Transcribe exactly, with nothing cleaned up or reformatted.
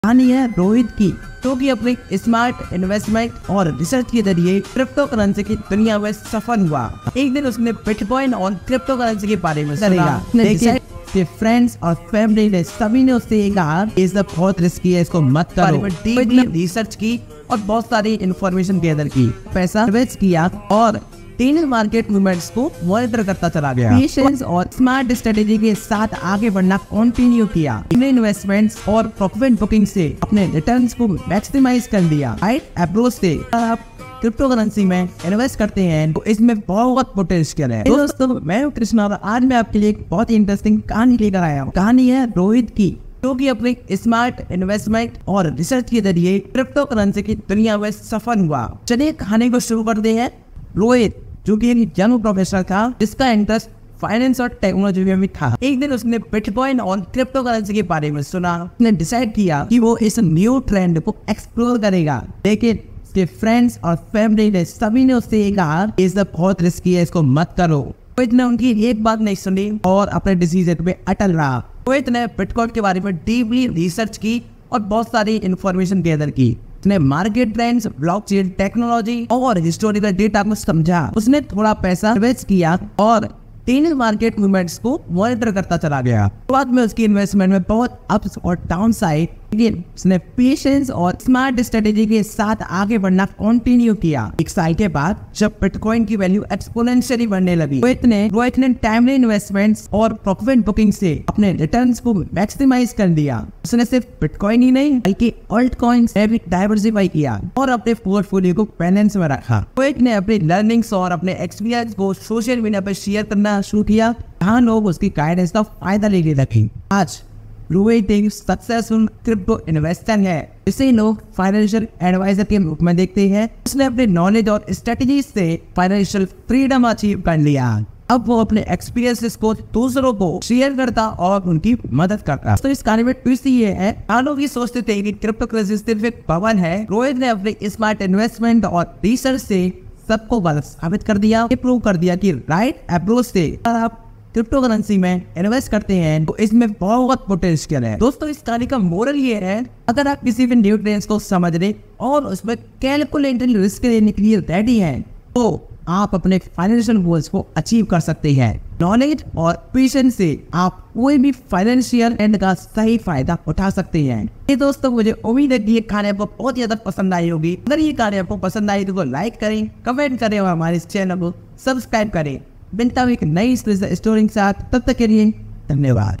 कहानी है रोहित की, जो कि अपने स्मार्ट इन्वेस्टमेंट और रिसर्च के जरिए क्रिप्टो करेंसी की दुनिया में सफल हुआ। एक दिन उसने बिटकॉइन और क्रिप्टो करेंसी के बारे में सुना। कि फ्रेंड्स और फैमिली ने सभी ने उससे कहा ये सब बहुत रिस्की है, इसको मत करो। डीपली रिसर्च की और बहुत सारी इंफॉर्मेशन गैदर की, पैसा इन्वेस्ट किया और तीन मार्केट मूवमेंट्स को मॉनिटर करता चला गया। पेशेंस और स्मार्ट स्ट्रेटेजी के साथ आगे बढ़ना कंटिन्यू किया। अपने इन्वेस्टमेंट्स और प्रॉफिट बुकिंग से अपने रिटर्न्स को मैक्सिमाइज कर दिया। राइट अप्रोच से आप क्रिप्टो करेंसी में इन्वेस्ट करते हैं तो इसमें बहुत पोटेंशियल है। दोस्तों मैं हूं कृष्णा और आज मैं आपके लिए एक बहुत ही इंटरेस्टिंग कहानी लेकर आया हूँ। कहानी है रोहित की, जो कि अपने स्मार्ट इन्वेस्टमेंट और रिसर्च के जरिए क्रिप्टो करेंसी की दुनिया में सफल हुआ। चलिए कहानी को शुरू करते हैं। रोहित जो कि एक यंग प्रोफेसर था जिसका इंटरेस्ट फाइनेंस और टेक्नोलॉजी में भी था। एक दिन उसने बिटकॉइन और क्रिप्टो करेंसी के बारे में सुना। उसने डिसाइड किया कि वो इस न्यू ट्रेंड को एक्सप्लोर करेगा, लेकिन उसके फ्रेंड्स और फैमिली ने सभी ने उससे कहा ये सब बहुत रिस्की है, इसको मत करो। रोहित ने उनकी एक बात नहीं सुनी और अपने डिसीजन पे अटल रहा। रोहित ने बिटकॉइन के बारे में डीपली रिसर्च की और बहुत सारी इंफॉर्मेशन गैदर की। उसने मार्केट ट्रेंड्स, ब्लॉकचेन टेक्नोलॉजी और हिस्टोरिकल डेटा को समझा। उसने थोड़ा पैसा इन्वेस्ट किया और तीन मार्केट मूवमेंट्स को मॉनिटर करता चला गया। बाद में उसकी इन्वेस्टमेंट में बहुत अप्स और डाउन आए, लेकिन उसने पेशेंस और स्मार्ट स्ट्रेटेजी के साथ आगे बढ़ना कंटिन्यू किया। एक साल के बाद जब बिटकॉइन की वैल्यू एक्सपोनेंशियली बढ़ने लगी, रोहित ने रोहित ने टाइमली इन्वेस्टमेंट्स और प्रॉफिट बुकिंग से अपने रिटर्न्स को मैक्सिमाइज कर दिया। उसने सिर्फ बिटकॉइन ही नहीं बल्कि ऑल्ट कॉइन्स में भी डाइवर्सिफाई किया और अपने पोर्टफोलियो को बैलेंस में रखा। रोहित ने अपनी लर्निंग्स और अपने एक्सपीरियंस को सोशल मीडिया पर शेयर करना शुरू किया, जहाँ लोग उसकी गाइडेंस का फायदा लेने लगे। आज रोहित एक सक्सेसफुल क्रिप्टो इन्वेस्टर है, जिसे लोग फाइनेंशियल एडवाइजर के रूप में देखते हैं। उसने अपने नॉलेज और स्ट्रेटजी से फाइनेंशियल फ्रीडम अचीव कर लिया। अब वो अपने एक्सपीरियंसेस को दूसरों को शेयर करता और उनकी मदद करता। तो इस कहानी में ट्विस्ट ये है, लोग ये सोचते थे कि क्रिप्टो करेंसी सिर्फ एक बबल है। रोहित ने अपने स्मार्ट इन्वेस्टमेंट और रिसर्च से सबको गलत साबित कर दिया। ये प्रूव कर दिया कि राइट अप्रोच से आप क्रिप्टो करेंसी में इन्वेस्ट करते हैं तो इसमें बहुत पोटेंशियल है। दोस्तों इस कहानी का मोरल ये है, अगर आप किसी भी न्यू ट्रेंड्स को समझने और उसमें कैलकुलेटेड रिस्क लेने के लिए रेडी हैं तो आप अपने फाइनेंशियल गोल्स को अचीव कर सकते हैं। नॉलेज और पेशेंस से आप कोई भी फाइनेंशियल एंड का सही फायदा उठा सकते हैं। ये दोस्तों मुझे उम्मीद है कि ये कहानी आपको बहुत ज्यादा पसंद आई होगी। अगर ये कहानी आपको पसंद आई तो लाइक करें, कमेंट करें और हमारे इस चैनल को सब्सक्राइब करें। मिलता हूँ एक नई स्टोरी के साथ, तब तक के लिए धन्यवाद।